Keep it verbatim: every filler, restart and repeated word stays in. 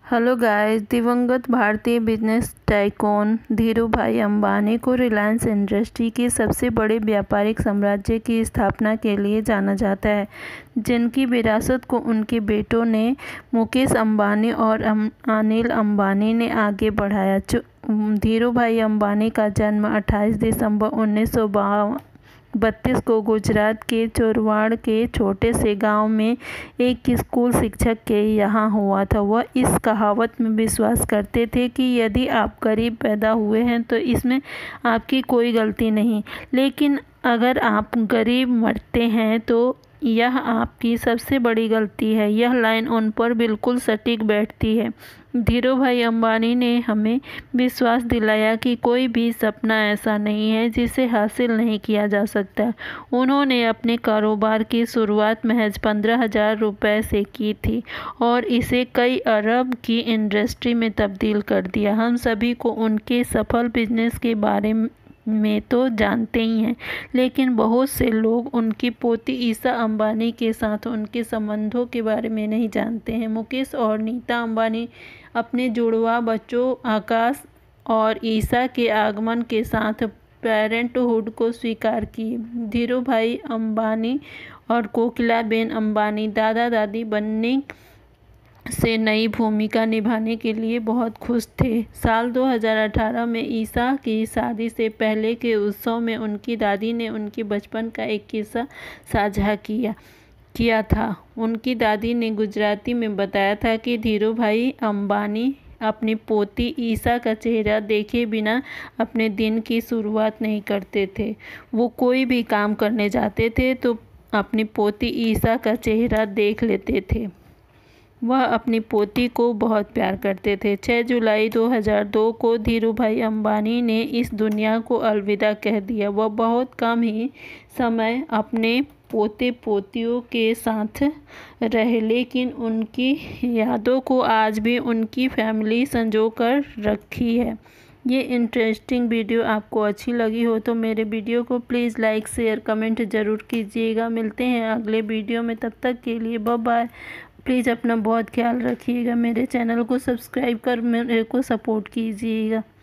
Hello guys, दिवंगत भारतीय business tycoon Dhirubhai Ambani को रिलायंस इंडस्ट्री के सबसे बड़े व्यापारिक साम्राज्य की स्थापना के लिए जाना जाता है, जिनकी विरासत को उनके बेटों ने मुकेश अंबानी और अनिल अंबानी ने आगे बढ़ाया। धीरूभाई अंबानी का जन्म अट्ठाईस दिसंबर उन्नीस सौ बत्तीस को गुजरात के चोरवाड़ के छोटे से गांव में एक स्कूल शिक्षक के यहाँ हुआ था। वह इस कहावत में विश्वास करते थे कि यदि आप गरीब पैदा हुए हैं तो इसमें आपकी कोई गलती नहीं, लेकिन अगर आप गरीब मरते हैं तो यह आपकी सबसे बड़ी गलती है। यह लाइन उन पर बिल्कुल सटीक बैठती है। धीरूभाई अंबानी ने हमें विश्वास दिलाया कि कोई भी सपना ऐसा नहीं है जिसे हासिल नहीं किया जा सकता। उन्होंने अपने कारोबार की शुरुआत महज पंद्रह हजार रुपये से की थी और इसे कई अरब की इंडस्ट्री में तब्दील कर दिया। हम सभी को उनके सफल बिजनेस के बारे में में तो जानते ही हैं, लेकिन बहुत से लोग उनकी पोती ईशा अंबानी के साथ उनके संबंधों के बारे में नहीं जानते हैं। मुकेश और नीता अंबानी अपने जुड़वा बच्चों आकाश और ईशा के आगमन के साथ पेरेंटहुड को स्वीकार किए। धीरूभाई अंबानी और कोकिलाबेन अंबानी दादा दादी बनने से नई भूमिका निभाने के लिए बहुत खुश थे। साल दो हज़ार अठारह में ईशा की शादी से पहले के उत्सव में उनकी दादी ने उनके बचपन का एक किस्सा साझा किया किया था। उनकी दादी ने गुजराती में बताया था कि धीरूभाई अंबानी अपनी पोती ईशा का चेहरा देखे बिना अपने दिन की शुरुआत नहीं करते थे। वो कोई भी काम करने जाते थे तो अपनी पोती ईशा का चेहरा देख लेते थे। वह अपनी पोती को बहुत प्यार करते थे। छह जुलाई दो हज़ार दो को धीरूभाई अंबानी ने इस दुनिया को अलविदा कह दिया। वह बहुत कम ही समय अपने पोते पोतियों के साथ रहे, लेकिन उनकी यादों को आज भी उनकी फैमिली संजो कर रखी है। ये इंटरेस्टिंग वीडियो आपको अच्छी लगी हो तो मेरे वीडियो को प्लीज़ लाइक शेयर कमेंट ज़रूर कीजिएगा। मिलते हैं अगले वीडियो में, तब तक के लिए बाय बाय। प्लीज़ अपना बहुत ख्याल रखिएगा। मेरे चैनल को सब्सक्राइब कर मेरे को सपोर्ट कीजिएगा।